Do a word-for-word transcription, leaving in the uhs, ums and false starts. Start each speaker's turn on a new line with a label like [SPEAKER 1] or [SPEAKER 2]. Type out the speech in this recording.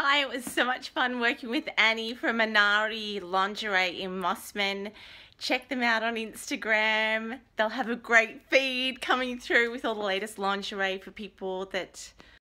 [SPEAKER 1] Hi, it was so much fun working with Annie from Minari Lingerie in Mossman. Check them out on Instagram. They'll have a great feed coming through with all the latest lingerie for people that